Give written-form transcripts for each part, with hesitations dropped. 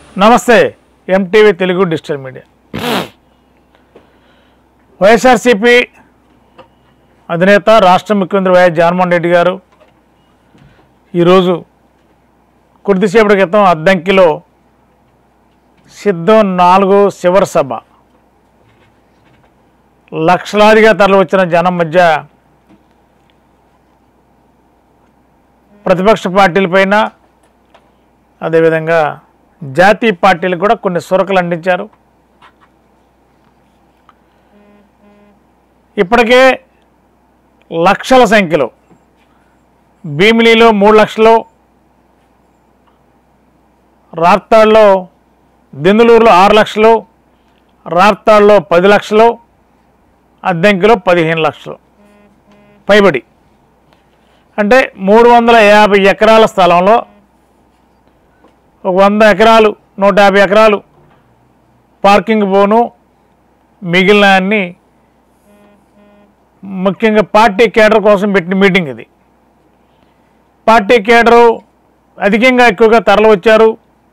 నమస్తే MTV Telugu digital media. YSRCP అధినేత రాష్ట్ర ముఖ్యమంత్రి వైఎస్ జగన్మోహన్ రెడ్డి గారు ఈరోజు కొద్దిసేపటి క్రితం అద్దంకిలో సిద్ధం 4 చివరి సభ లక్షలాదిగా తరలివచ్చిన జనం మధ్య ప్రతిపక్ష పార్టీలపైన అదేవిధంగా జాతీయ పార్టీలకు కూడా కొన్ని సురకలు అందించారు. ఇప్పటికే లక్షల సంఖ్యలో భీమిలిలో 3 లక్షలు, రాప్తాడులో దెందులూరులో 6 లక్షలు, రాప్తాడులో 10 లక్షలు, అద్దంకిలో 15 లక్షలు పైబడి, అంటే 350 ఎకరాల స్థలంలో 100 ఎకరాలు 150 ఎకరాలు పార్కింగ్ పోను, మిగిలిన అన్ని ముఖ్యంగా పార్టీ కేడర్ కోసం పెట్టిన మీటింగ్. ఇది పార్టీ కేడరు అధికంగా ఎక్కువగా తరలి వచ్చారు.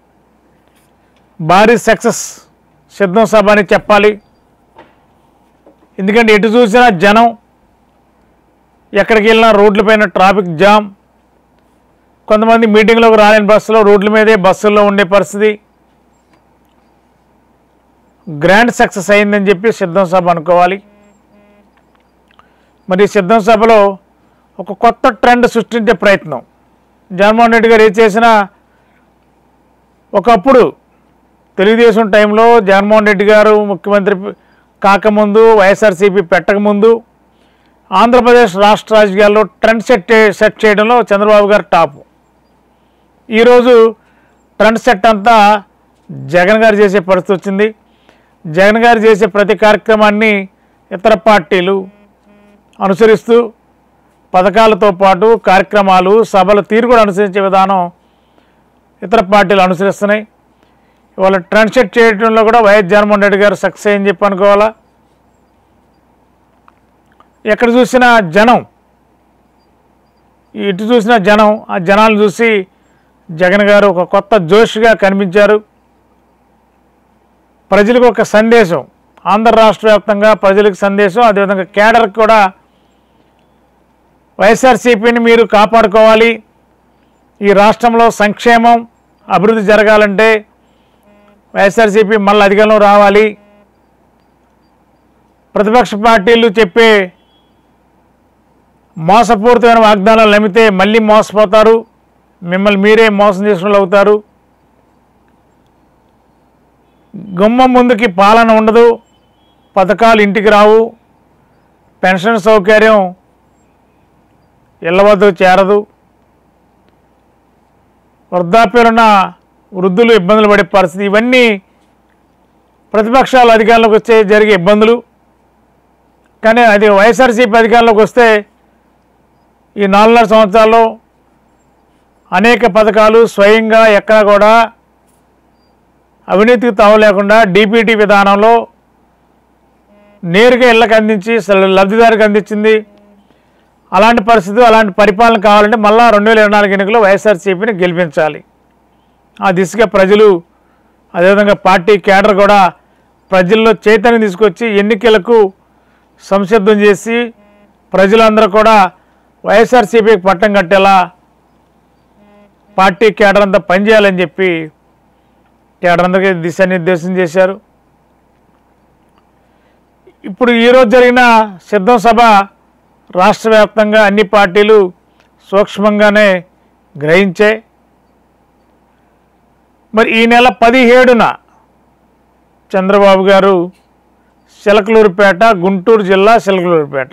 భారీ సక్సెస్ సిద్ధం సభ అని చెప్పాలి. ఎందుకంటే ఎటు చూసినా జనం, ఎక్కడికి వెళ్ళినా రోడ్లపైన ట్రాఫిక్ జామ్, కొంతమంది మీటింగ్లోకి రాలేని బస్సులో రోడ్ల మీదే బస్సుల్లో ఉండే పరిస్థితి. గ్రాండ్ సక్సెస్ అయిందని చెప్పి సిద్ధం సభ అనుకోవాలి. మరి సిద్ధం సభలో ఒక కొత్త ట్రెండ్ సృష్టించే ప్రయత్నం జగన్మోహన్ రెడ్డి గారు ఏం చేసినా, ఒకప్పుడు తెలుగుదేశం టైంలో జగన్మోహన్ రెడ్డి గారు ముఖ్యమంత్రి కాకముందు, వైఎస్ఆర్సీపీ పెట్టకముందు ఆంధ్రప్రదేశ్ రాష్ట్ర రాజకీయాల్లో ట్రెండ్ సెట్ చేయడంలో చంద్రబాబు గారు టాపు. ఈరోజు ట్రెండ్ సెట్ అంతా జగన్ గారు చేసే పరిస్థితి వచ్చింది. జగన్ గారు చేసే ప్రతి కార్యక్రమాన్ని ఇతర పార్టీలు అనుసరిస్తూ పథకాలతో పాటు కార్యక్రమాలు, సభల తీరు కూడా అనుసరించే విధానం ఇతర పార్టీలు అనుసరిస్తున్నాయి. ఇవాళ ట్రెండ్ సెట్ చేయడంలో కూడా వైఎస్ జగన్మోహన్ రెడ్డి గారు సక్సెస్ అయ్యని చెప్పి అనుకోవాలా. ఎక్కడ చూసినా జనం, ఇటు చూసినా జనం, ఆ జనాలను చూసి జగన్ గారు ఒక కొత్త జోష్గా కనిపించారు. ప్రజలకు ఒక సందేశం, ఆంధ్ర రాష్ట్ర వ్యాప్తంగా ప్రజలకు సందేశం, అదేవిధంగా కేడర్కి కూడా వైఎస్ఆర్సీపీని మీరు కాపాడుకోవాలి, ఈ రాష్ట్రంలో సంక్షేమం అభివృద్ధి జరగాలంటే వైఎస్ఆర్సీపీ మళ్ళీ అధికారంలో రావాలి. ప్రతిపక్ష పార్టీలు చెప్పే మోసపూరితమైన వాగ్దానాలు నమ్మితే మళ్ళీ మోసపోతారు, మిమ్మల్ని మీరే మోసం చేసిన వాళ్ళు అవుతారు. గుమ్మం ముందుకి పాలన ఉండదు, పథకాలు ఇంటికి రావు, పెన్షన్ సౌకర్యం ఇళ్ల వద్దకు చేరదు, వృద్ధాప్యులున్న వృద్ధులు ఇబ్బందులు పడే పరిస్థితి. ఇవన్నీ ప్రతిపక్షాలు అధికారంలోకి వచ్చే జరిగే ఇబ్బందులు. కానీ అది వైఎస్ఆర్సీపీ అధికారంలోకి వస్తే ఈ 4.5 సంవత్సరాల్లో అనేక పథకాలు స్వయంగా ఎక్కడా కూడా అవినీతికి తావు లేకుండా డీపీటీ విధానంలో నేరుగా ఇళ్లకు అందించి లబ్ధిదారికి అందించింది. అలాంటి పరిస్థితి, అలాంటి పరిపాలన కావాలంటే మళ్ళా 2024 ఎన్నికల్లో వైఎస్ఆర్సీపీని గెలిపించాలి. ఆ దిశగా ప్రజలు, అదేవిధంగా పార్టీ కేడర్ కూడా ప్రజల్లో చైతన్యం తీసుకొచ్చి ఎన్నికలకు సంసిద్ధం చేసి ప్రజలందరూ కూడా వైఎస్ఆర్సీపీకి పట్టం కట్టేలా పార్టీ కేడర్ అంతా పనిచేయాలని చెప్పి కేడర్ అందరికీ దిశానిర్దేశం చేశారు. ఇప్పుడు ఈరోజు జరిగిన సిద్ధం సభ రాష్ట్ర వ్యాప్తంగా అన్ని పార్టీలు సూక్ష్మంగానే గ్రహించాయి. మరి ఈ నెల 17న చంద్రబాబు గారు చిలకలూరుపేట, గుంటూరు జిల్లా చిలకలూరుపేట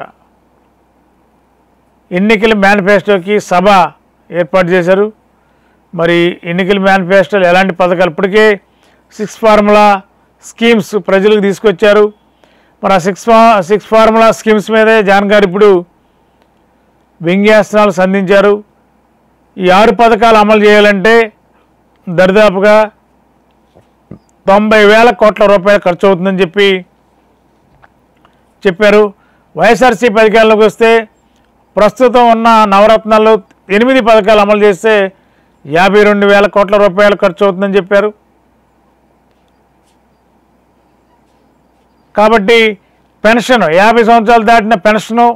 ఎన్నికల మేనిఫెస్టోకి సభ ఏర్పాటు చేశారు. మరి ఎన్నికల మేనిఫెస్టోలు ఎలాంటి పథకాలు, ఇప్పటికే 6 ఫార్ములా స్కీమ్స్ ప్రజలకు తీసుకొచ్చారు. మరి ఆ 6 ఫార్ములా స్కీమ్స్ మీదే జగన్ గారు ఇప్పుడు వ్యంగ్యాస్త్రాలు సంధించారు. ఈ 6 పథకాలు అమలు చేయాలంటే దరిదాపుగా 90,000 కోట్ల రూపాయలు ఖర్చు అవుతుందని చెప్పారు. వైఎస్ఆర్సీపీ అధికారంలోకి వస్తే ప్రస్తుతం ఉన్న నవరత్నాల్లో 8 పథకాలు అమలు చేస్తే 52,000 కోట్ల రూపాయలు ఖర్చు అవుతుందని చెప్పారు. కాబట్టి పెన్షన్ 50 సంవత్సరాలు దాటిన పెన్షను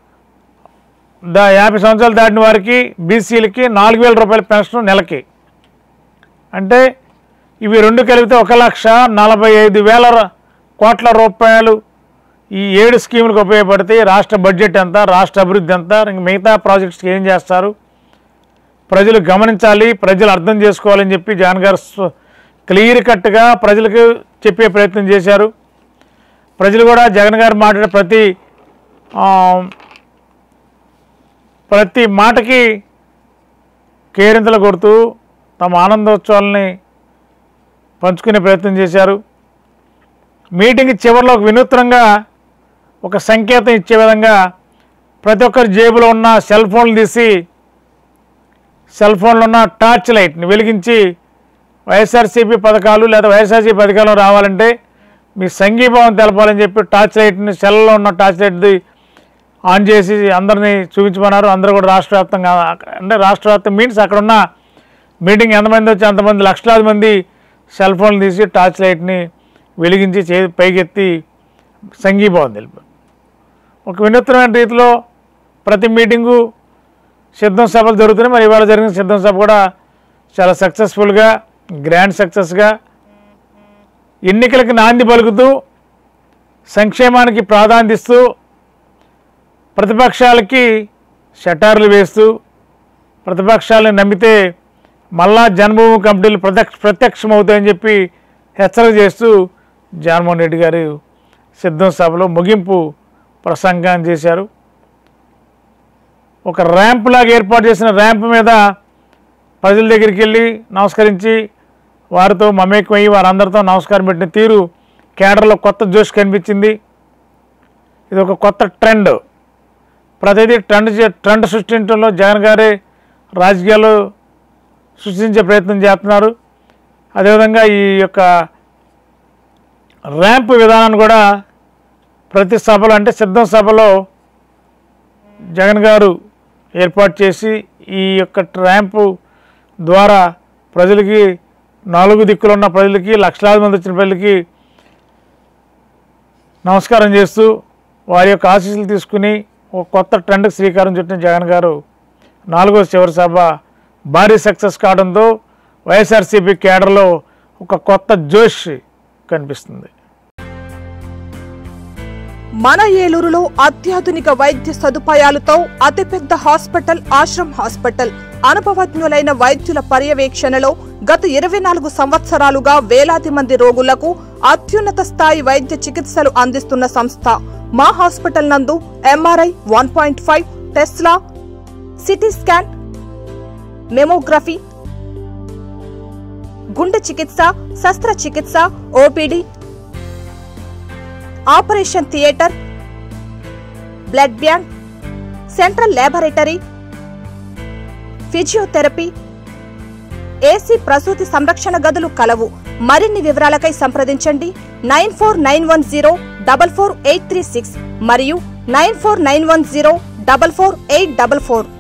50 సంవత్సరాలు దాటిన వారికి బీసీలకి 4,000 రూపాయల పెన్షన్ నెలకి. అంటే ఇవి రెండు కలిపితే 1,45,000 కోట్ల రూపాయలు ఈ 7 స్కీములకు ఉపయోగపడతాయి. రాష్ట్ర బడ్జెట్ ఎంత, రాష్ట్ర అభివృద్ధి ఎంత, ఇంక మిగతా ప్రాజెక్ట్స్కి ఏం చేస్తారు ప్రజలు గమనించాలి, ప్రజలు అర్థం చేసుకోవాలని చెప్పి జగన్ గారు క్లియర్ కట్గా ప్రజలకు చెప్పే ప్రయత్నం చేశారు. ప్రజలు కూడా జగన్ గారు మాట్లాడే ప్రతి మాటకి కేరింతలు కొడుతూ తమ ఆనందోత్సవాలని పంచుకునే ప్రయత్నం చేశారు. మీటింగ్ చివరిలో ఒక వినూత్నంగా ఒక సంకేతం ఇచ్చే విధంగా ప్రతి ఒక్కరి జేబులో ఉన్న సెల్ ఫోన్లు తీసి సెల్ ఫోన్లో ఉన్న టార్చ్ లైట్ని వెలిగించి వైఎస్ఆర్సీపీ పథకాలు లేదా వైఎస్ఆర్సీపీ పథకాలు రావాలంటే మీ సంఘీభావం తెలపాలని చెప్పి టార్చ్ లైట్ని సెల్లో ఉన్న టార్చ్ లైట్ది ఆన్ చేసి అందరినీ చూపించమన్నారు. అందరూ కూడా రాష్ట్ర వ్యాప్తంగా, అంటే రాష్ట్ర వ్యాప్తం మీన్స్ అక్కడ ఉన్న మీటింగ్ ఎంతమంది వచ్చి అంతమంది లక్షలాది మంది సెల్ ఫోన్లు తీసి టార్చ్ లైట్ని వెలిగించి పైకెత్తి సంఘీభావం తెలిపారు. ఒక వినూత్నమైన రీతిలో ప్రతి మీటింగు సిద్ధం సభలు జరుగుతున్నాయి. మరి ఇవాళ జరిగిన సిద్ధం సభ కూడా చాలా సక్సెస్ఫుల్గా, గ్రాండ్ సక్సెస్గా, ఎన్నికలకు నాంది పలుకుతూ సంక్షేమానికి ప్రాధాన్యత ఇస్తూ ప్రతిపక్షాలకి షటార్లు వేస్తూ ప్రతిపక్షాలను నమ్మితే మళ్ళా జన్మభూమి కమిటీలు ప్రత్యక్షమవుతాయని చెప్పి హెచ్చరిక చేస్తూ జగన్మోహన్ రెడ్డి గారు సిద్ధం సభలో ముగింపు ప్రసంగం చేశారు. ఒక ర్యాంప్ లాగా ఏర్పాటు చేసిన ర్యాంప్ మీద ప్రజల దగ్గరికి వెళ్ళి నమస్కరించి వారితో మమేకమయ్యి వారందరితో నమస్కారం పెట్టిన తీరు కేడర్లో కొత్త జోష్ కనిపించింది. ఇది ఒక కొత్త ట్రెండ్. ప్రతిదీ ట్రెండ్ సృష్టించడంలో జగన్ గారే రాజకీయాలు సృష్టించే ప్రయత్నం చేస్తున్నారు. అదేవిధంగా ఈ యొక్క ర్యాంప్ విధానాన్ని కూడా ప్రతి సభలో, అంటే సిద్ధం సభలో జగన్ గారు ఏర్పాటు చేసి ఈ యొక్క ర్యాంపు ద్వారా ప్రజలకి, 4 దిక్కులు ఉన్న ప్రజలకి, లక్షలాది మంది వచ్చిన ప్రజలకి నమస్కారం చేస్తూ వారి యొక్క ఆశీస్సులు తీసుకుని ఒక కొత్త ట్రెండ్కి శ్రీకారం చుట్టిన జగన్ గారు 4వ చివరి సభ భారీ సక్సెస్ కావడంతో వైఎస్ఆర్సీపీ కేడర్లో ఒక కొత్త జోష్ కనిపిస్తుంది. మన ఏలూరులో అత్యాధునిక వైద్య సదుపాయాలతో అతిపెద్ద హాస్పిటల్ ఆశ్రమ్ హాస్పిటల్. అనుభవజ్ఞులైన వైద్యుల పర్యవేక్షణలో గత 24 సంవత్సరాలుగా వేలాది మంది రోగులకు అత్యున్నత స్థాయి వైద్య చికిత్సలు అందిస్తున్న సంస్థ. మా హాస్పిటల్ నందు MRI 1.5, Tesla, CT scan, mammography, గుండె చికిత్స, శస్త్రచికిత్స, OPD, operation theatre, blood bank, central laboratory, physiotherapy, AC ప్రసూతి సంరక్షణ గదులు కలవు. మరిన్ని వివరాలకై సంప్రదించండి 9491044836 మరియు 9491044844.